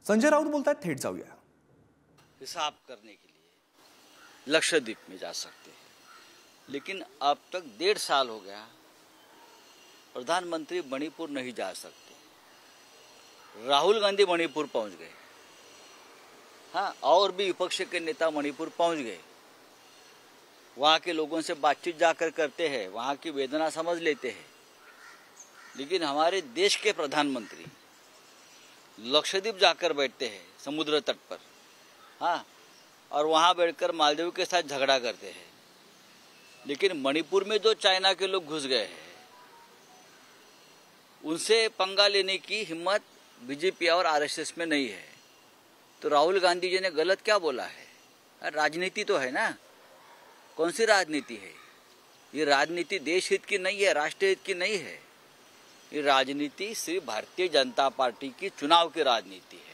संजय राउत बोलता है, थेट जाऊया। हिसाब करने के लिए लक्षद्वीप में जा सकते हैं, लेकिन अब तक 1.5 साल हो गया, प्रधानमंत्री मणिपुर नहीं जा सकते। राहुल गांधी मणिपुर पहुंच गए, हाँ, और भी विपक्ष के नेता मणिपुर पहुंच गए। वहां के लोगों से बातचीत जाकर करते हैं, वहां की वेदना समझ लेते हैं। लेकिन हमारे देश के प्रधानमंत्री लक्षद्वीप जाकर बैठते हैं समुद्र तट पर, हाँ, और वहां बैठकर मालदीव के साथ झगड़ा करते हैं। लेकिन मणिपुर में जो चाइना के लोग घुस गए हैं, उनसे पंगा लेने की हिम्मत बीजेपी और आरएसएस में नहीं है। तो राहुल गांधी जी ने गलत क्या बोला है? राजनीति तो है ना, कौन सी राजनीति है ये? राजनीति देश हित की नहीं है, राष्ट्र हित की नहीं है। ये राजनीति सिर्फ भारतीय जनता पार्टी की चुनाव की राजनीति है।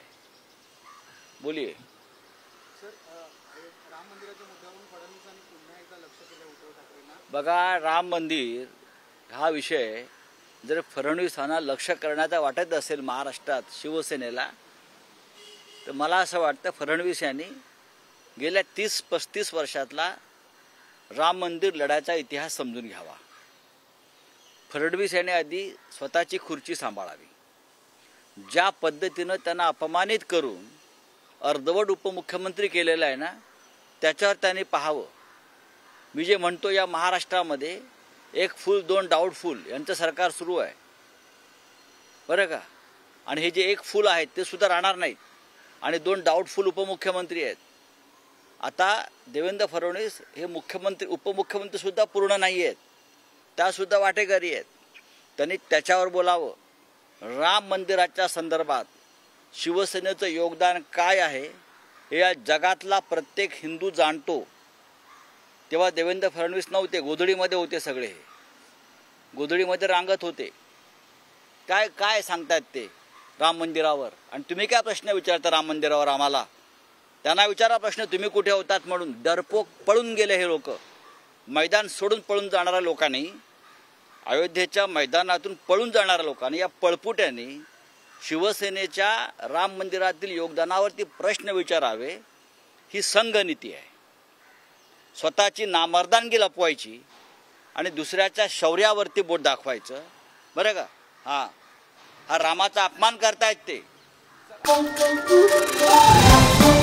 बोलिए सर, राम मंदिराच्या मुद्द्यावरून फडणवीसांनी पुन्हा एकदा लक्ष केलं उद्धव ठाकरेंना। बघा, राम मंदिर हा विषय जर फडणवीसांना लक्ष करण्याचा वाटत असेल महाराष्ट्रात शिवसेनेला, तर मला असं वाटतं फडणवीस यांनी गेल्या 30-35 वर्षातला राम मंदिर लढ्याचा इतिहास समजून घ्यावा। फडणवीस यांनी आधी स्वतःची खुर्ची सांभाळावी। ज्या पद्धतीनं त्यांना अपमानित करून अर्धवट उपमुख्यमंत्री केलेला आहे ना, त्याच्यावर त्यांनी पाहावं। मी जे म्हणतो, या महाराष्ट्रामध्ये 1 फूल 2 डाऊटफुल यांचं सरकार सुरू आहे, बरं का? आणि हे जे 1 फूल आहेत ते सुद्धा राहणार नाहीत, आणि 2 डाऊटफुल उपमुख्यमंत्री आहेत। आता देवेंद्र फडणवीस हे मुख्यमंत्री उपमुख्यमंत्री सुद्धा पूर्ण नाही आहेत, त्या सुद्धा वाटेकरी आहेत। त्यांनी त्याच्यावर बोलावं। राम मंदिराच्या संदर्भात शिवसेनेचं योगदान काय आहे हे या जगातला प्रत्येक हिंदू जाणतो। तेव्हा देवेंद्र फडणवीस नव्हते, गोधडीमध्ये होते सगळे, गोधडीमध्ये रांगत होते। काय काय सांगतात ते राम मंदिरावर? आणि तुम्ही काय प्रश्न विचारता राम मंदिरावर आम्हाला? त्यांना विचारा प्रश्न, तुम्ही कुठे होतात म्हणून। डरपोक पळून गेले हे लोक, मैदान सोडून पळून जाणाऱ्या लोकांनी, अयोध्येच्या मैदानातून पळून जाणाऱ्या लोकांनी, या पळपुट्यांनी शिवसेनेच्या राम मंदिरातील योगदानावरती प्रश्न विचारावे। ही संघनीती आहे, स्वतःची नामर्दानगी लपवायची आणि दुसऱ्याच्या शौर्यावरती बोट दाखवायचं, बरं का? हा रामाचा अपमान करतायत ते।